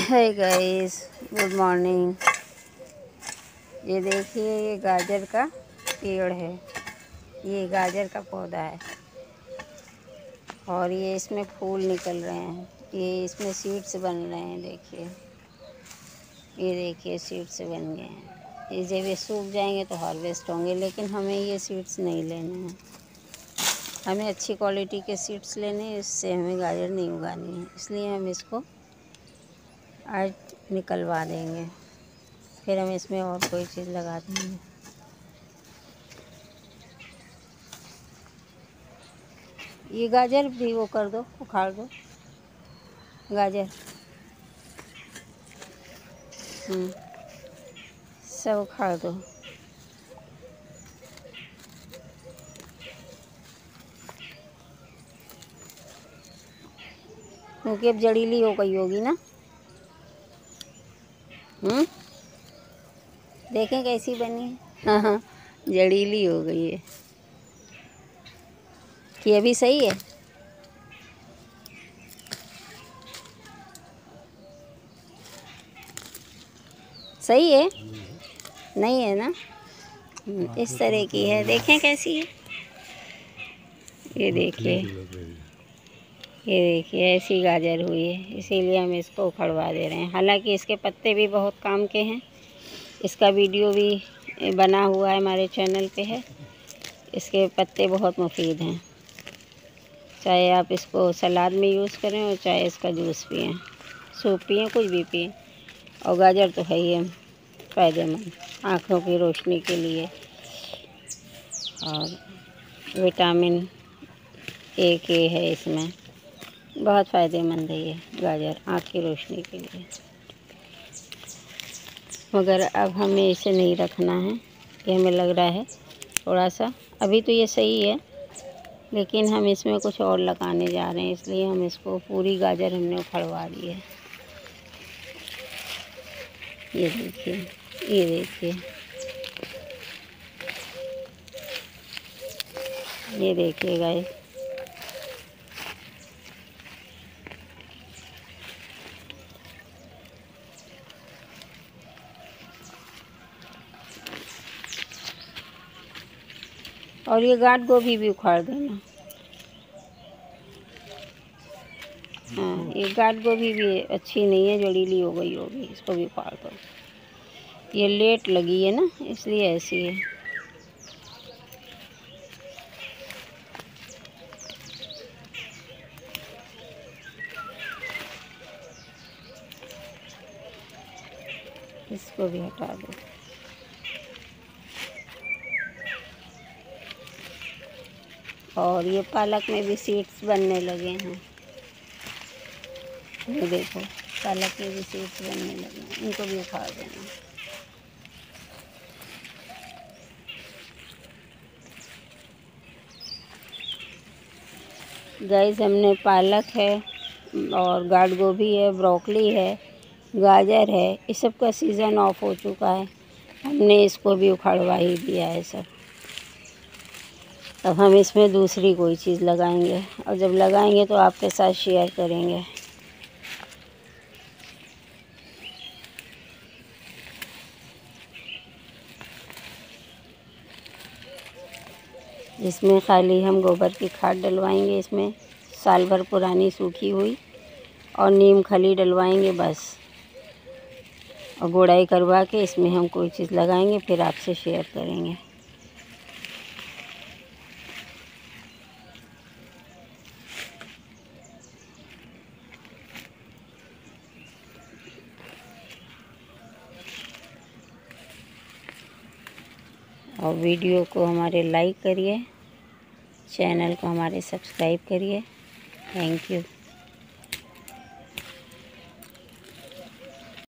Hi guys, good morning. ये देखिए, ये गाजर का पेड़ है। ये गाजर का पौधा है और ये इसमें फूल निकल रहे हैं। ये इसमें सीड्स बन रहे हैं। देखिए, ये देखिए सीड्स बन गए हैं। ये जब ये सूख जाएंगे तो हार्वेस्ट होंगे, लेकिन हमें ये सीड्स नहीं लेने हैं। हमें अच्छी क्वालिटी के सीड्स लेने हैं। इससे हमें गाजर नहीं उगानी है, इसलिए हम इसको आज निकलवा देंगे। फिर हम इसमें और कोई चीज़ लगा देंगे। ये गाजर भी वो कर दो, उखाड़ दो गाजर। सब उखाड़ दो। क्योंकि अब जड़ीली हो गई होगी ना। देखें कैसी बनी है। हाँ हाँ, जड़ीली हो गई है। कि अभी सही है। सही है, नहीं है ना। इस तरह की है, देखें कैसी है। ये देखिए, ये देखिए ऐसी गाजर हुई है, इसीलिए हम इसको उखड़वा दे रहे हैं। हालांकि इसके पत्ते भी बहुत काम के हैं। इसका वीडियो भी बना हुआ है, हमारे चैनल पे है। इसके पत्ते बहुत मुफीद हैं। चाहे आप इसको सलाद में यूज़ करें और चाहे इसका जूस पिएं, सूप पिएं, कुछ भी पिएं। और गाजर तो है ही फ़ायदेमंद, आँखों की रोशनी के लिए। और विटामिन ए के है इसमें, बहुत फ़ायदेमंद है ये गाजर आँख की रोशनी के लिए। मगर अब हमें इसे नहीं रखना है। ये हमें लग रहा है थोड़ा सा, अभी तो ये सही है, लेकिन हम इसमें कुछ और लगाने जा रहे हैं, इसलिए हम इसको पूरी गाजर हमने उखड़वा दी है। ये देखिए, ये देखिए, ये देखिए गाइस। और ये गांठ गोभी भी उखाड़ देना। हाँ, ये गांठ गोभी भी अच्छी नहीं है, जड़ीली हो गई होगी, इसको भी उखाड़ दो। ये लेट लगी है ना, इसलिए ऐसी है। इसको भी हटा दो। और ये पालक में भी सीड्स बनने लगे हैं। ये देखो, पालक में भी सीड्स बनने लगे हैं, इनको भी उखाड़ देना। गाइस, हमने पालक है और गांठ गोभी है, ब्रोकली है, गाजर है, इस सब का सीज़न ऑफ हो चुका है। हमने इसको भी उखाड़वा ही दिया है सब। अब हम इसमें दूसरी कोई चीज़ लगाएंगे, और जब लगाएंगे तो आपके साथ शेयर करेंगे। इसमें खाली हम गोबर की खाद डलवाएंगे, इसमें साल भर पुरानी सूखी हुई, और नीम खली डलवाएंगे बस। और गुड़ाई करवा के इसमें हम कोई चीज़ लगाएंगे, फिर आपसे शेयर करेंगे। और वीडियो को हमारे लाइक करिए, चैनल को हमारे सब्सक्राइब करिए। Thank you.